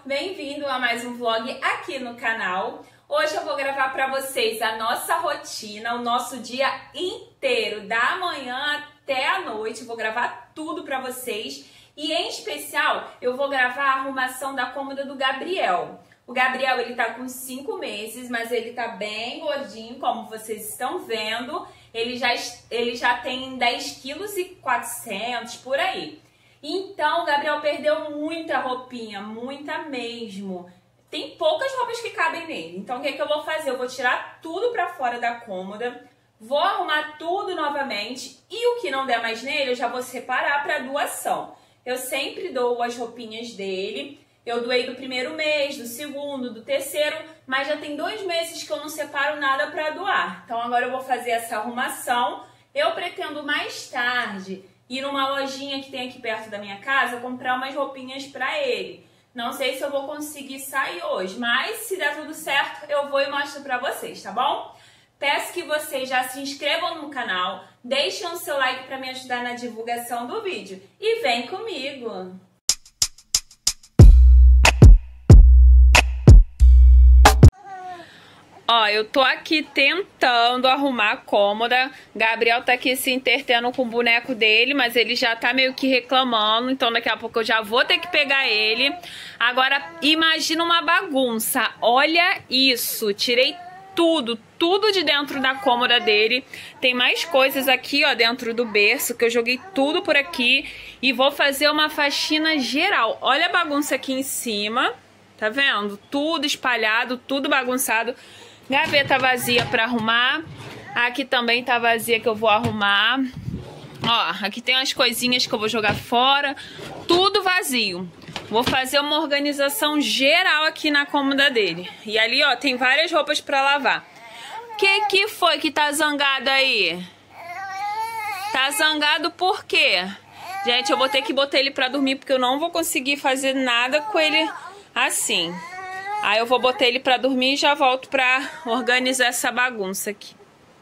Bem-vindo a mais um vlog aqui no canal. Hoje eu vou gravar para vocês a nossa rotina, o nosso dia inteiro, da manhã até a noite. Eu vou gravar tudo para vocês e, em especial, eu vou gravar a arrumação da cômoda do Gabriel. O Gabriel, ele tá com 5 meses, mas ele tá bem gordinho, como vocês estão vendo. Ele já tem 10,4 kg por aí. Então, o Gabriel perdeu muita roupinha, muita mesmo. Tem poucas roupas que cabem nele. Então, o que eu vou fazer? Eu vou tirar tudo pra fora da cômoda, vou arrumar tudo novamente e o que não der mais nele, eu já vou separar para doação. Eu sempre dou as roupinhas dele. Eu doei do primeiro mês, do segundo, do terceiro, mas já tem 2 meses que eu não separo nada para doar. Então, agora eu vou fazer essa arrumação. Eu pretendo mais tarde ir numa lojinha que tem aqui perto da minha casa, comprar umas roupinhas para ele. Não sei se eu vou conseguir sair hoje, mas se der tudo certo, eu vou e mostro para vocês, tá bom? Peço que vocês já se inscrevam no canal, deixem o seu like para me ajudar na divulgação do vídeo e vem comigo! Ó, eu tô aqui tentando arrumar a cômoda. Gabriel tá aqui se entretendo com o boneco dele, mas ele já tá meio que reclamando. Então daqui a pouco eu já vou ter que pegar ele. Agora, imagina uma bagunça. Olha isso. Tirei tudo de dentro da cômoda dele. Tem mais coisas aqui, ó, dentro do berço, que eu joguei tudo por aqui. E vou fazer uma faxina geral. Olha a bagunça aqui em cima. Tá vendo? Tudo espalhado, tudo bagunçado. Gaveta vazia pra arrumar. Aqui também tá vazia que eu vou arrumar. Ó, aqui tem umas coisinhas que eu vou jogar fora. Tudo vazio. Vou fazer uma organização geral aqui na cômoda dele. E ali, ó, tem várias roupas pra lavar. Que foi que tá zangado aí? Tá zangado por quê? Gente, eu vou ter que botar ele pra dormir porque eu não vou conseguir fazer nada com ele assim. Aí eu vou botar ele pra dormir e já volto pra organizar essa bagunça aqui.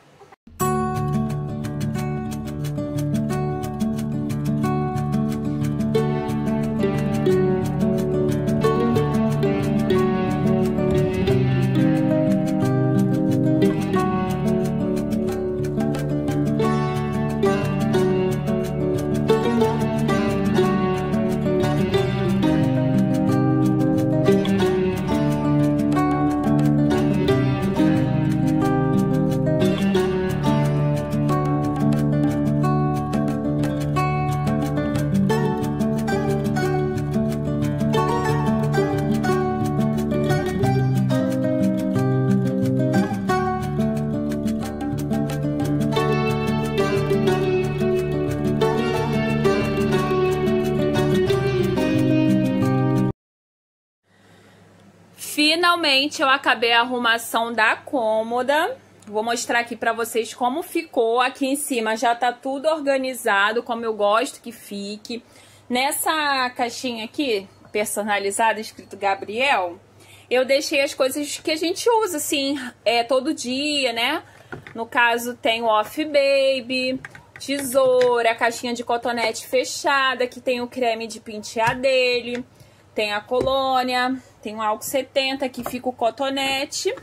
Finalmente eu acabei a arrumação da cômoda. Vou mostrar aqui pra vocês como ficou. Aqui em cima já tá tudo organizado, como eu gosto que fique. Nessa caixinha aqui, personalizada, escrito Gabriel, eu deixei as coisas que a gente usa, assim, todo dia, né? No caso, tem o Off Baby, tesoura, a caixinha de cotonete fechada, que tem o creme de pentear dele, tem a colônia, tem um álcool 70, que fica o cotonete.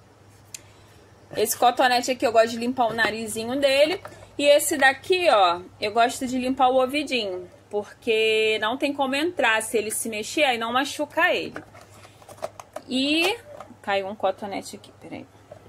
Esse cotonete aqui eu gosto de limpar o narizinho dele. E esse daqui, ó, eu gosto de limpar o ouvidinho, porque não tem como entrar se ele se mexer, aí não machuca ele. E caiu um cotonete aqui, peraí.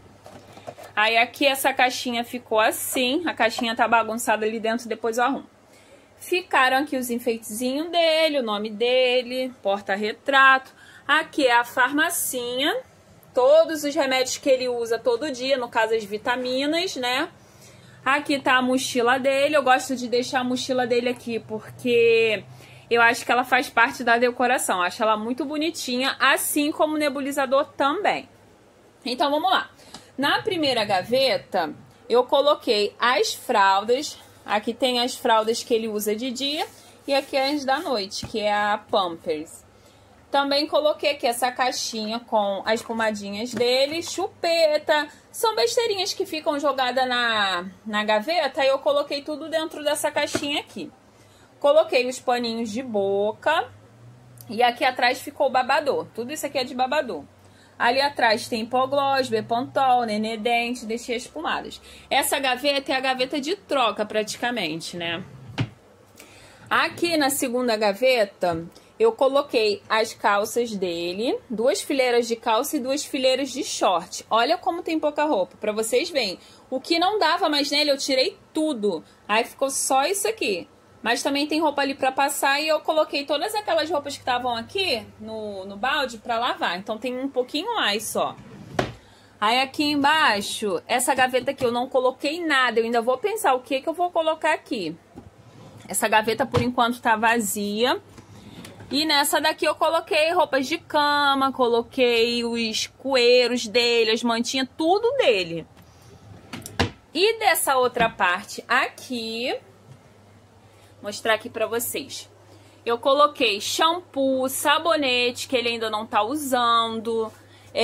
Aí aqui essa caixinha ficou assim, a caixinha tá bagunçada ali dentro, depois eu arrumo. Ficaram aqui os enfeitezinhos dele, o nome dele, porta-retrato. Aqui é a farmacinha, todos os remédios que ele usa todo dia, no caso as vitaminas, né? Aqui tá a mochila dele, eu gosto de deixar a mochila dele aqui porque eu acho que ela faz parte da decoração, acho ela muito bonitinha, assim como o nebulizador também. Então vamos lá. Na primeira gaveta eu coloquei as fraldas, aqui tem as fraldas que ele usa de dia e aqui as da noite, que é a Pampers. Também coloquei aqui essa caixinha com as pomadinhas dele, chupeta. São besteirinhas que ficam jogadas na gaveta e eu coloquei tudo dentro dessa caixinha aqui. Coloquei os paninhos de boca. E aqui atrás ficou o babador. Tudo isso aqui é de babador. Ali atrás tem hipoglós, Bepantol, Nenê Dente, deixei as pomadas. Essa gaveta é a gaveta de troca praticamente, né? Aqui na segunda gaveta, eu coloquei as calças dele, 2 fileiras de calça e 2 fileiras de short. Olha como tem pouca roupa, pra vocês verem. O que não dava mais nele, eu tirei tudo. Aí ficou só isso aqui. Mas também tem roupa ali pra passar e eu coloquei todas aquelas roupas que estavam aqui no balde pra lavar. Então tem um pouquinho mais só. Aí aqui embaixo, essa gaveta aqui eu não coloquei nada. Eu ainda vou pensar o que eu vou colocar aqui. Essa gaveta por enquanto tá vazia. E nessa daqui eu coloquei roupas de cama, coloquei os coeiros dele, as mantinhas, tudo dele. E dessa outra parte aqui... mostrar aqui pra vocês. Eu coloquei shampoo, sabonete, que ele ainda não tá usando.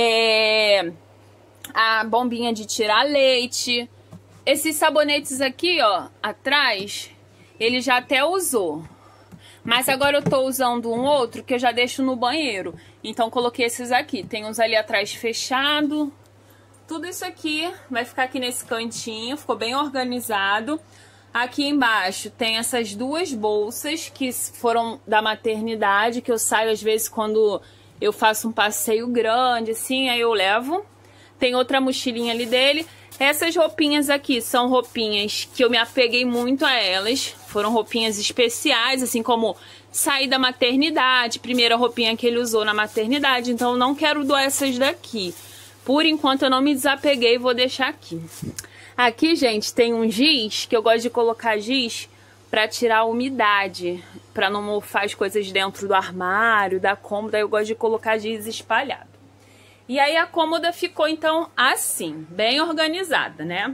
A bombinha de tirar leite. Esses sabonetes aqui, ó, atrás, ele já até usou. Mas agora eu tô usando um outro que eu já deixo no banheiro. Então coloquei esses aqui. Tem uns ali atrás fechado. Tudo isso aqui vai ficar aqui nesse cantinho. Ficou bem organizado. Aqui embaixo tem essas 2 bolsas que foram da maternidade, que eu saio às vezes quando eu faço um passeio grande, assim, aí eu levo. Tem outra mochilinha ali dele. Essas roupinhas aqui são roupinhas que eu me apeguei muito a elas. Foram roupinhas especiais, assim como sair da maternidade, primeira roupinha que ele usou na maternidade. Então eu não quero doar essas daqui. Por enquanto eu não me desapeguei, vou deixar aqui. Aqui, gente, tem um giz, que eu gosto de colocar giz pra tirar a umidade, pra não mofar as coisas dentro do armário, da cômoda, eu gosto de colocar giz espalhado. E aí a cômoda ficou, então, assim, bem organizada, né?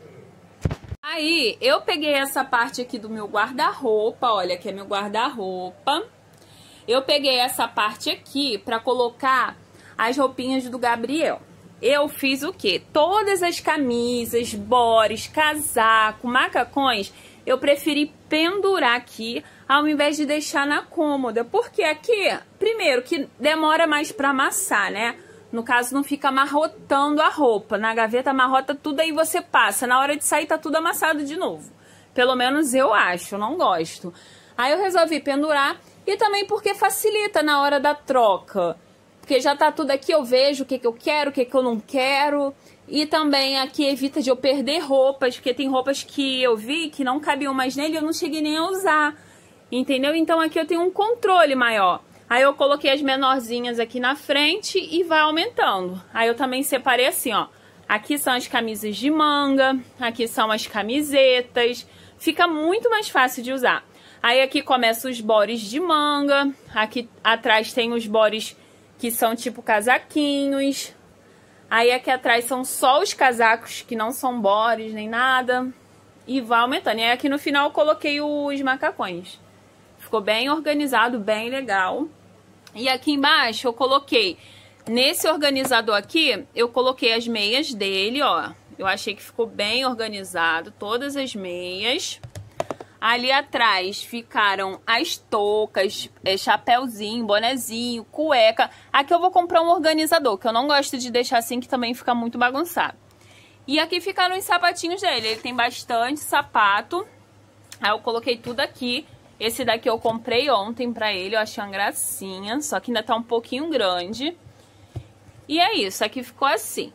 Aí, eu peguei essa parte aqui do meu guarda-roupa, olha, que é meu guarda-roupa. Eu peguei essa parte aqui pra colocar as roupinhas do Gabriel. Eu fiz o quê? Todas as camisas, bores, casaco, macacões, eu preferi pendurar aqui ao invés de deixar na cômoda. Porque aqui, primeiro, que demora mais pra amassar, né? No caso, não fica amarrotando a roupa. Na gaveta amarrota tudo, aí você passa. Na hora de sair, tá tudo amassado de novo. Pelo menos eu acho, eu não gosto. Aí eu resolvi pendurar e também porque facilita na hora da troca. Porque já tá tudo aqui, eu vejo o que eu quero, o que eu não quero. E também aqui evita de eu perder roupas, porque tem roupas que eu vi que não cabiam mais nele e eu não cheguei nem a usar. Entendeu? Então aqui eu tenho um controle maior. Aí eu coloquei as menorzinhas aqui na frente e vai aumentando. Aí eu também separei assim, ó. Aqui são as camisas de manga, aqui são as camisetas. Fica muito mais fácil de usar. Aí aqui começam os bores de manga. Aqui atrás tem os bores que são tipo casaquinhos. Aí aqui atrás são só os casacos que não são bores nem nada. E vai aumentando. E aí aqui no final eu coloquei os macacões. Ficou bem organizado, bem legal. E aqui embaixo eu coloquei, nesse organizador aqui, eu coloquei as meias dele, ó. Eu achei que ficou bem organizado, todas as meias. Ali atrás ficaram as toucas, chapéuzinho, bonezinho, cueca. Aqui eu vou comprar um organizador, que eu não gosto de deixar assim, que também fica muito bagunçado. E aqui ficaram os sapatinhos dele, ele tem bastante sapato. Aí eu coloquei tudo aqui. Esse daqui eu comprei ontem pra ele, eu achei uma gracinha, só que ainda tá um pouquinho grande. E é isso, aqui ficou assim.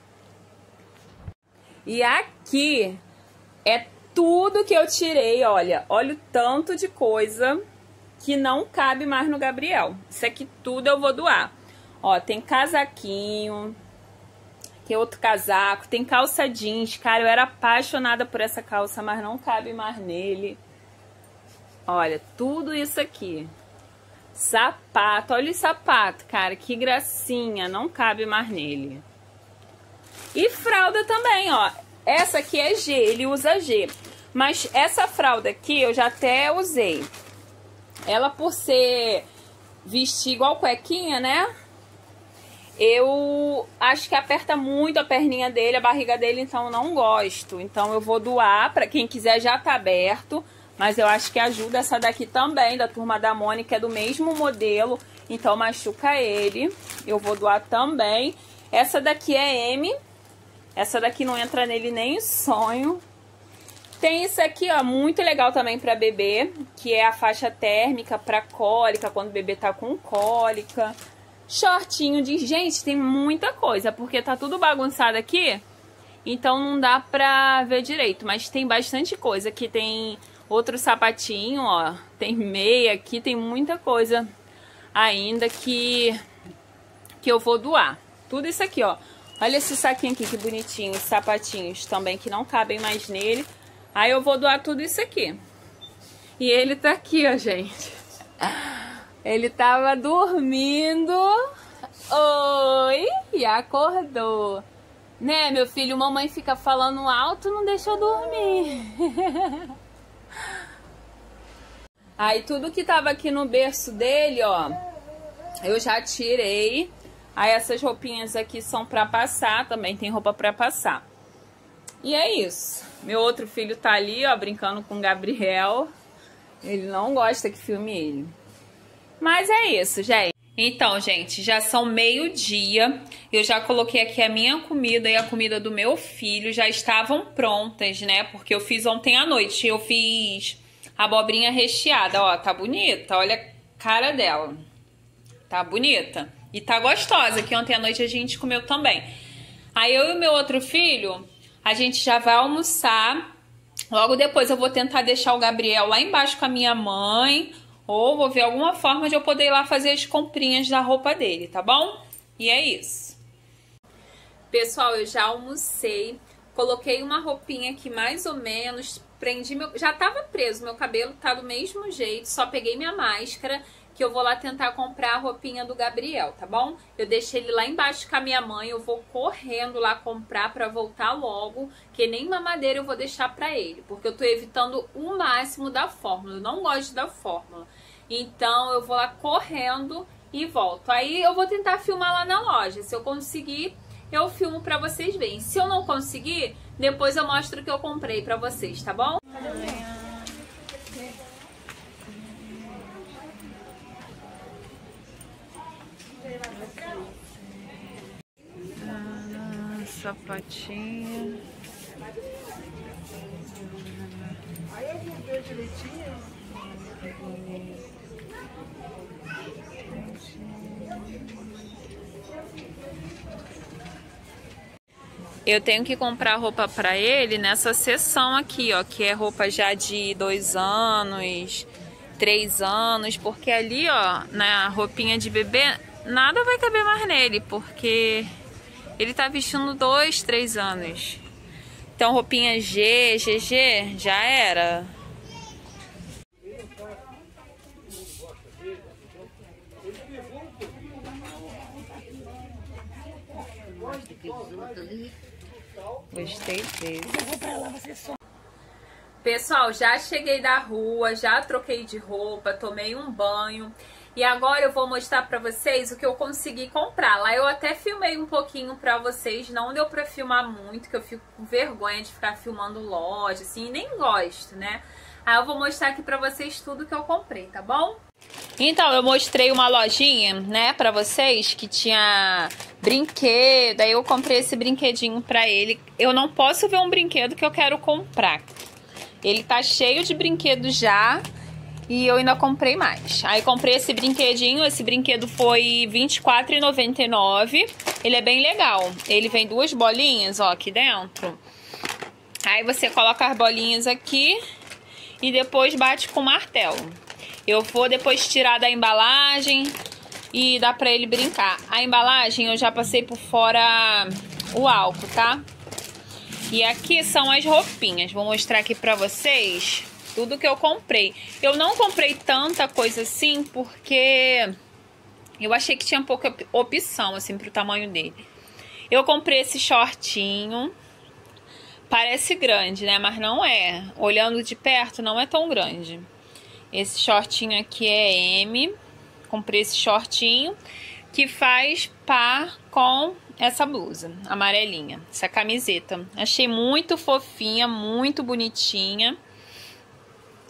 E aqui é tudo que eu tirei, olha. Olha o tanto de coisa que não cabe mais no Gabriel. Isso aqui tudo eu vou doar. Ó, tem casaquinho, tem outro casaco, tem calça jeans. Cara, eu era apaixonada por essa calça, mas não cabe mais nele. Olha, tudo isso aqui. Sapato, olha o sapato, cara, que gracinha, não cabe mais nele. E fralda também, ó. Essa aqui é G, ele usa G. Mas essa fralda aqui eu já até usei. Ela por ser vestir igual cuequinha, né? Eu acho que aperta muito a perninha dele, a barriga dele, então eu não gosto. Então eu vou doar, pra quem quiser já tá aberto. Mas eu acho que ajuda. Essa daqui também, da Turma da Mônica, é do mesmo modelo. Então machuca ele. Eu vou doar também. Essa daqui é M. Essa daqui não entra nele nem em sonho. Tem isso aqui, ó, muito legal também pra bebê, que é a faixa térmica pra cólica, quando o bebê tá com cólica. Shortinho de... Gente, tem muita coisa, porque tá tudo bagunçado aqui, então não dá pra ver direito. Mas tem bastante coisa. Aqui tem outro sapatinho, ó, tem meia aqui, tem muita coisa ainda que eu vou doar. Tudo isso aqui, ó. Olha esse saquinho aqui, que bonitinho. Os sapatinhos também, que não cabem mais nele. Aí eu vou doar tudo isso aqui. E ele tá aqui, ó, gente. Ele tava dormindo. Oi! E acordou. Né, meu filho? Mamãe fica falando alto, não deixa eu dormir. Aí tudo que tava aqui no berço dele, ó, eu já tirei. Aí essas roupinhas aqui são pra passar, também tem roupa pra passar. E é isso. Meu outro filho tá ali, ó, brincando com o Gabriel. Ele não gosta que filme ele. Mas é isso, gente. Então, gente, já são meio-dia. Eu já coloquei aqui a minha comida e a comida do meu filho. Já estavam prontas, né? Porque eu fiz ontem à noite. Eu fiz abobrinha recheada, ó. Tá bonita? Olha a cara dela. Tá bonita. E tá gostosa, que ontem à noite a gente comeu também. Aí eu e o meu outro filho, a gente já vai almoçar. Logo depois eu vou tentar deixar o Gabriel lá embaixo com a minha mãe. Ou vou ver alguma forma de eu poder ir lá fazer as comprinhas da roupa dele, tá bom? E é isso. Pessoal, eu já almocei. Coloquei uma roupinha aqui mais ou menos. Prendi meu... Já tava preso, meu cabelo tá do mesmo jeito. Só peguei minha máscara, que eu vou lá tentar comprar a roupinha do Gabriel, tá bom? Eu deixei ele lá embaixo com a minha mãe, eu vou correndo lá comprar pra voltar logo, que nem mamadeira eu vou deixar pra ele, porque eu tô evitando o máximo da fórmula, eu não gosto da fórmula. Então eu vou lá correndo e volto. Aí eu vou tentar filmar lá na loja, se eu conseguir, eu filmo pra vocês verem. Se eu não conseguir, depois eu mostro o que eu comprei pra vocês, tá bom? Sapatinho. Aí eu vou ver direitinho. Eu tenho que comprar roupa pra ele nessa seção aqui, ó, que é roupa já de 2 anos, 3 anos, porque ali, ó, na roupinha de bebê, nada vai caber mais nele, porque ele tá vestindo 2, 3 anos. Então roupinha G, GG, já era. Gostei desse. Pessoal, já cheguei da rua, já troquei de roupa, tomei um banho. E agora eu vou mostrar pra vocês o que eu consegui comprar. Lá eu até filmei um pouquinho pra vocês, não deu pra filmar muito, que eu fico com vergonha de ficar filmando loja, assim, nem gosto, né? Aí eu vou mostrar aqui pra vocês tudo que eu comprei, tá bom? Então, eu mostrei uma lojinha, né, pra vocês, que tinha brinquedo. Aí eu comprei esse brinquedinho pra ele. Eu não posso ver um brinquedo que eu quero comprar. Ele tá cheio de brinquedos já. E eu ainda comprei mais. Aí comprei esse brinquedinho. Esse brinquedo foi R$ 24,99. Ele é bem legal. Ele vem 2 bolinhas, ó, aqui dentro. Aí você coloca as bolinhas aqui e depois bate com o martelo. Eu vou depois tirar da embalagem e dá pra ele brincar. A embalagem eu já passei por fora o álcool, tá? E aqui são as roupinhas. Vou mostrar aqui pra vocês tudo que eu comprei. Eu não comprei tanta coisa assim porque eu achei que tinha pouca opção assim pro tamanho dele. Eu comprei esse shortinho. Parece grande, né? Mas não é. Olhando de perto não é tão grande. Esse shortinho aqui é M. Comprei esse shortinho que faz par com essa blusa amarelinha, essa camiseta. Achei muito fofinha, muito bonitinha.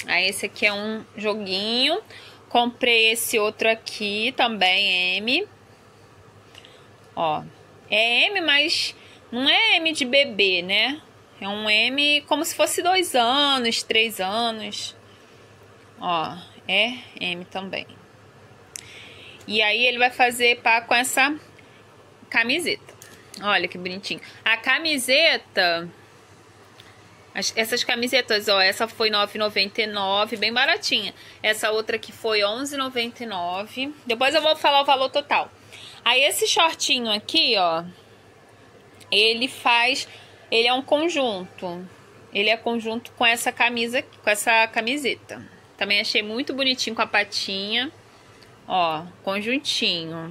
Aí esse aqui é um joguinho. Comprei esse outro aqui, também M. Ó, é M, mas não é M de bebê, né? É um M como se fosse 2 anos, 3 anos. Ó, é M também. E aí ele vai fazer pá com essa camiseta. Olha que bonitinho. A camiseta... Essas camisetas, ó, essa foi R$ 9,99, bem baratinha. Essa outra aqui foi R$ 11,99. Depois eu vou falar o valor total. Aí esse shortinho aqui, ó, ele é um conjunto. Ele é conjunto com essa camisa, com essa camiseta. Também achei muito bonitinho com a patinha. Ó, conjuntinho.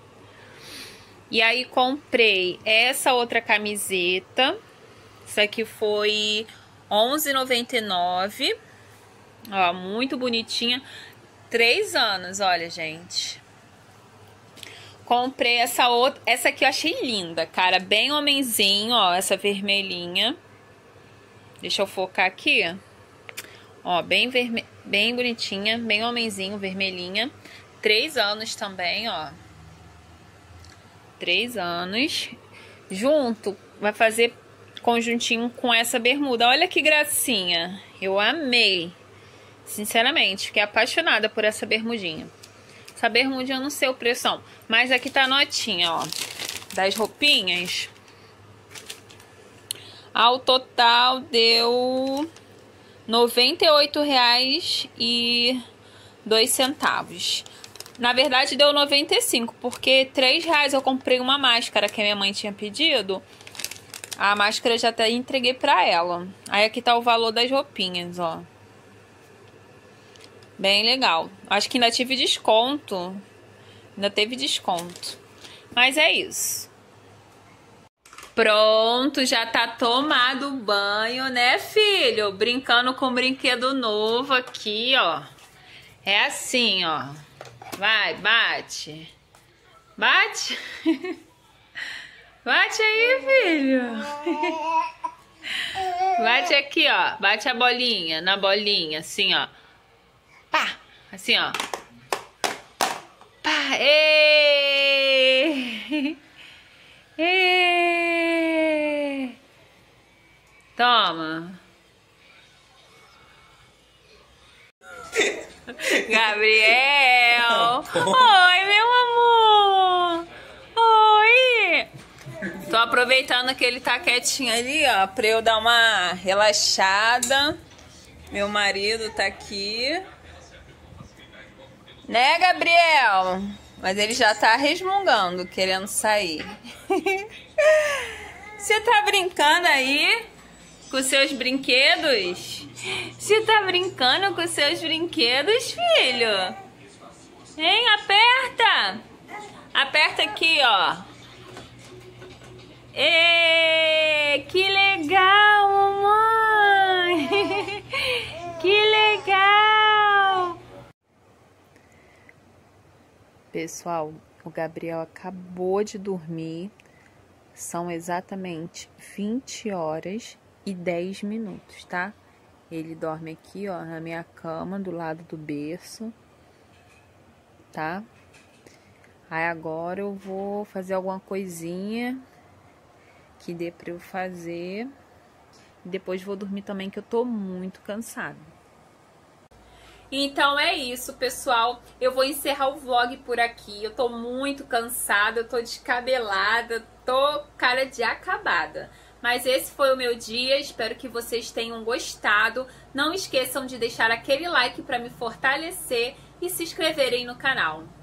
E aí comprei essa outra camiseta. Essa aqui foi R$ 11,99. Ó, muito bonitinha. 3 anos, olha, gente. Comprei essa outra. Essa aqui eu achei linda, cara. Bem homenzinho, ó. Essa vermelhinha. Deixa eu focar aqui. Ó, bem bonitinha. Bem homenzinho, vermelhinha. 3 anos também, ó. 3 anos. Junto, vai fazer conjuntinho com essa bermuda. Olha que gracinha. Eu amei. Sinceramente, fiquei apaixonada por essa bermudinha. Essa bermudinha eu não sei o preço, não. Mas aqui tá a notinha, ó. Das roupinhas. Ao total deu R$ 98,02. Na verdade deu 95, porque R$ 3 eu comprei uma máscara que a minha mãe tinha pedido. A máscara já até entreguei pra ela. Aí aqui tá o valor das roupinhas, ó. Bem legal. Acho que ainda tive desconto. Ainda teve desconto. Mas é isso. Pronto, já tá tomado o banho, né, filho? Brincando com um brinquedo novo aqui, ó. É assim, ó. Vai, bate. Bate. Bate aí, filho. Bate aqui, ó. Bate a bolinha, na bolinha, assim, ó. Pá, assim, ó. Pá, ê! Ê! Toma. Gabriel. Oi, meu amor. Oi. Tô aproveitando que ele tá quietinho ali, ó, pra eu dar uma relaxada. Meu marido tá aqui. Né, Gabriel? Mas ele já tá resmungando, querendo sair. Você tá brincando aí com seus brinquedos? Você tá brincando com seus brinquedos, filho? Hein? Aperta! Aperta aqui, ó. Ê, que legal, mamãe! Que legal! Pessoal, o Gabriel acabou de dormir. São exatamente 20 horas e 10 minutos, tá? Ele dorme aqui, ó, na minha cama, do lado do berço, tá? Aí agora eu vou fazer alguma coisinha que dê pra eu fazer. E depois vou dormir também, que eu tô muito cansada. Então é isso, pessoal. Eu vou encerrar o vlog por aqui. Eu tô muito cansada, eu tô descabelada, tô cara de acabada. Mas esse foi o meu dia, espero que vocês tenham gostado. Não esqueçam de deixar aquele like para me fortalecer e se inscreverem no canal.